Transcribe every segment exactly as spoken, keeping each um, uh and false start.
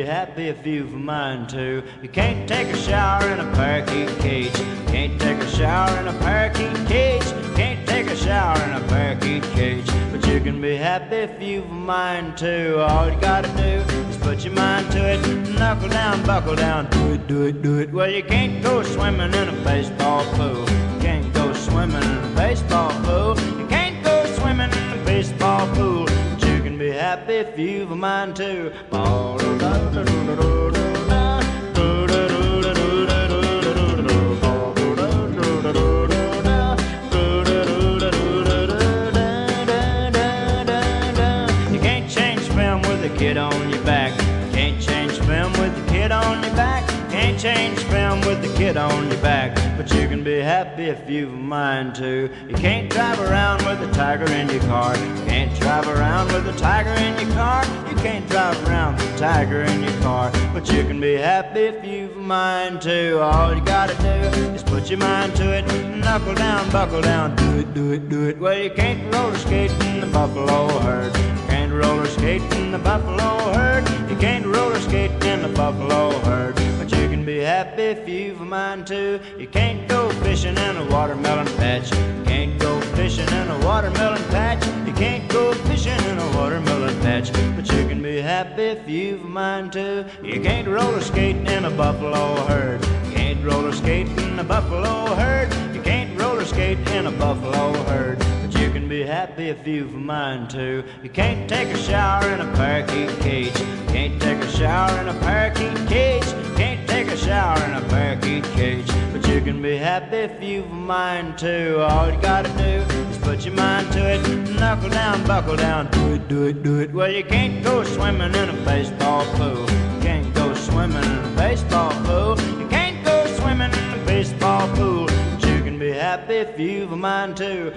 be happy if you've a mind to. You can't take a shower in a parakeet cage. Can't take a shower in a parakeet cage. Can't take a shower in a parakeet cage. But you can be happy if you've a mind to. All you gotta do is put your mind to it. Knuckle down, buckle down, do it, do it, do it. Well, you can't go swimming in a baseball pool. You can't go swimming in a baseball pool. You can't go swimming in a baseball pool. But you can be happy if you've a mind to. Kid on your back. Can't change film with the kid on your back. Can't change film with the kid on your back. But you can be happy if you've a mind to. You can't drive around with a tiger in your car. You can't drive around with a tiger in your car. You can't drive around with a tiger in your car. But you can be happy if you've a mind to. All you gotta do is put your mind to it. Knuckle down, buckle down, do it, do it, do it. Well, you can't roller skate in the buffalo herd. You can't roller skate in the buffalo herd. You can't roller skate in the buffalo herd. But you can be happy if you've a mind to. You can't go fishing in a watermelon patch. You can't go fishing in a watermelon patch. You can't go fishing in a watermelon patch. But you can be happy if you've a mind to. You can't roller skate in a buffalo herd. You can't roller skate in a buffalo herd. You can't roller skate in a buffalo herd. But you can be happy if you've a mind to. You can't take a shower in a parakeet cage. You can't take a shower in a parakeet cage. You can't take a shower in a parakeet cage. But you can be happy if you've a mind to. All you gotta do is put your mind to it. Knuckle down, buckle down, do it, do it, do it. Well, you can't go swimming in a baseball pool. You can't go swimming in a baseball pool. You can't go swimming in a baseball pool. But you can be happy if you've a mind to.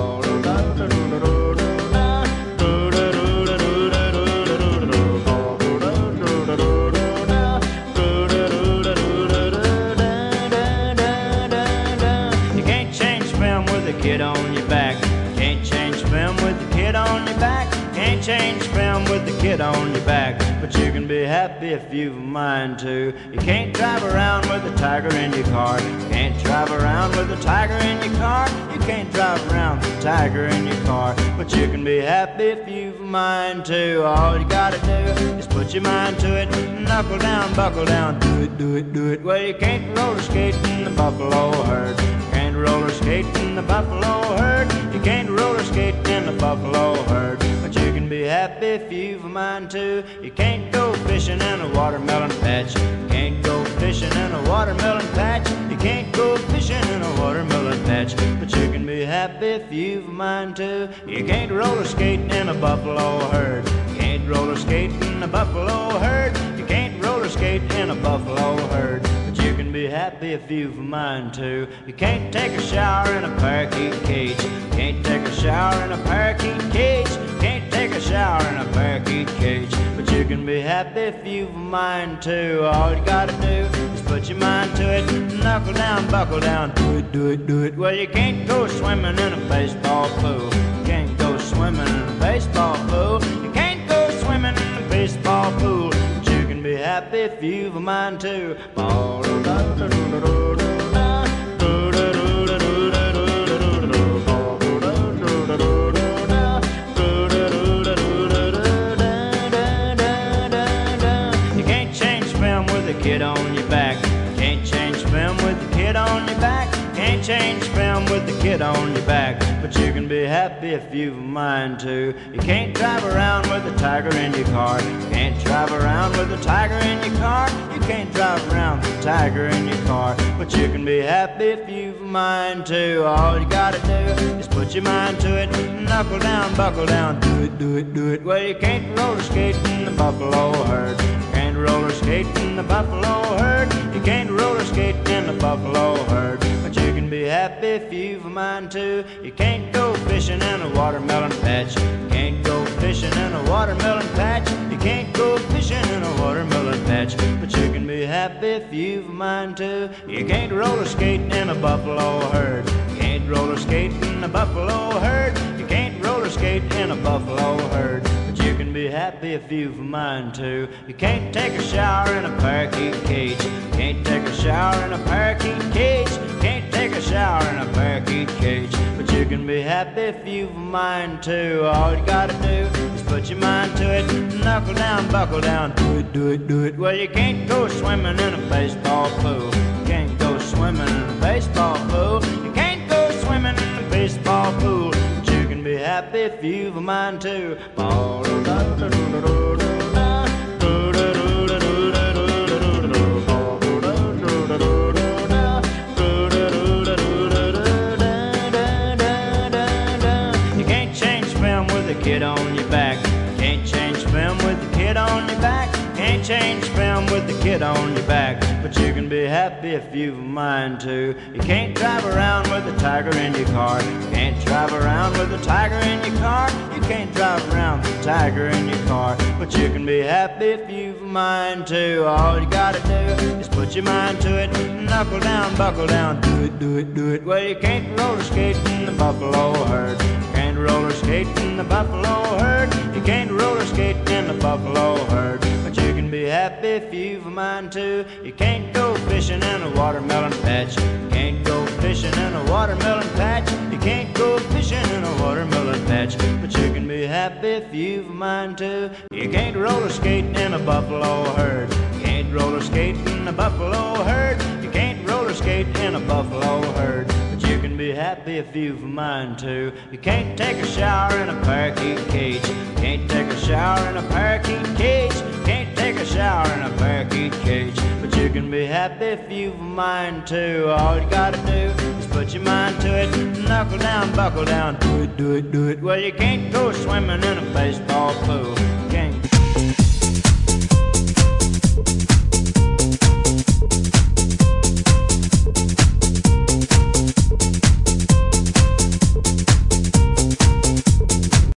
Kid on your back. Can't change film with the kid on your back. Can't change film with the kid on your back. But you can be happy if you've a mind to. You can't drive around with a tiger in your car. You can't drive around with a tiger in your car. You can't drive around with a tiger in your car. But you can be happy if you've a mind to. All you gotta do is put your mind to it. Knuckle down, buckle down, do it, do it, do it. Well, you can't roller skate in the buffalo herd. Roller skate in the buffalo herd. You can't roller skate in the buffalo herd. But you can be happy if you've a mind to. You can't go fishing in a watermelon patch. You can't go fishing in a watermelon patch. You can't go fishing in a watermelon patch. But you can be happy if you've a mind to. You can't roller skate in a buffalo herd. You can't roller skate in a buffalo herd. You can't roller skate in a buffalo herd. You can be happy if you've a mind to. You can't take a shower in a parakeet cage. Can't take a shower in a parakeet cage. Can't take a shower in a parakeet cage. But you can be happy if you've a mind to. All you gotta do is put your mind to it. Knuckle down, buckle down, do it, do it, do it. Well, you can't go swimming in a baseball pool. You can't go swimming in a baseball pool. You can't go swimming in a baseball pool. Be happy if you've a mind to. You can't change film with a kid on your back. Can't change film with the kid on your back. Can't change film with the kid on your back. But you can be happy if you've a mind to. You can't drive around with a tiger in your car. You can't drive around with a tiger in your car. You can't drive around with a tiger in your car. But you can be happy if you've a mind to. All you gotta do is put your mind to it. Knuckle down, buckle down, do it, do it, do it. Well, you can't roller skate in the buffalo herd. You can't roller skate in the buffalo herd. You can't roller skate in the buffalo herd. But you can be happy if you've a mind to. You can't go fishing in a watermelon patch. You can't go fishing in a watermelon patch. You can't go fishing in a watermelon patch. But you can be happy if you've a mind to. You can't roller skate in a buffalo herd. You can't roller skate in a buffalo herd. You can't roller skate in a buffalo herd. But you can can be happy if you've a mind to. You can't take a shower in a parakeet cage. Can't take a shower in a parakeet cage. Can't take a shower in a parakeet cage. But you can be happy if you've a mind to. All you gotta do is put your mind to it. Knuckle down, buckle down, do it, do it, do it. Well, you can't go swimming in a baseball pool. You can't go swimming in a baseball pool. You can't go swimming in a baseball pool. But you can be happy if you've a mind to. Kid on your back. Can't change film with the kid on your back. Can't change film with the kid on your back. But you can be happy if you've a mind to. You can't drive around with a tiger in your car. You can't drive around with a tiger in your car. You can't drive around with a tiger in your car. But you can be happy if you've a mind to. All you gotta do is put your mind to it. Knuckle down, buckle down, do it, do it, do it. Well, you can't roller skate in the buffalo herd. Roller skate in the buffalo herd. You can't roller skate in the buffalo herd. But you can be happy if you've a mind to. You can't go fishing in a watermelon patch. You can't go fishing in a watermelon patch. You can't go fishing in a watermelon patch. But you can be happy if you've a mind to. You can't roller skate in a buffalo herd. You can't roller skate in a buffalo herd. You can't roller skate in a buffalo herd. You can be happy if you've a mind to. You can't take a shower in a parakeet cage. Can't take a shower in a parakeet cage. Can't take a shower in a parakeet cage. But you can be happy if you've a mind to. All you gotta do is put your mind to it. Knuckle down, buckle down, do it, do it, do it. Well, you can't go swimming in a baseball pool.